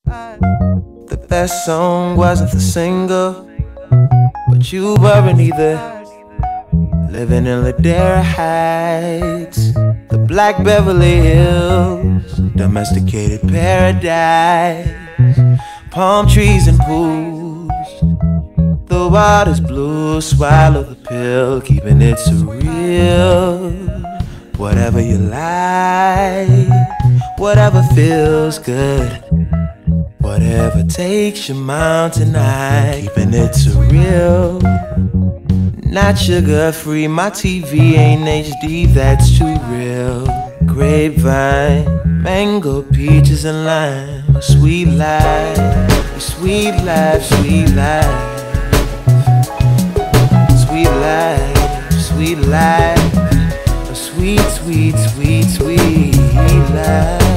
The best song wasn't the single, but you weren't either. Living in Ladera Heights, the Black Beverly Hills, domesticated paradise, palm trees and pools. The water's blue, swallow the pill, keeping it surreal. Whatever you like, whatever feels good, whatever takes your mind tonight, keeping it surreal. Not sugar-free, my TV ain't HD, that's too real. Grapevine, mango, peaches and lime, sweet life, sweet life, sweet life. Sweet life, sweet life, a sweet, sweet, sweet, sweet life.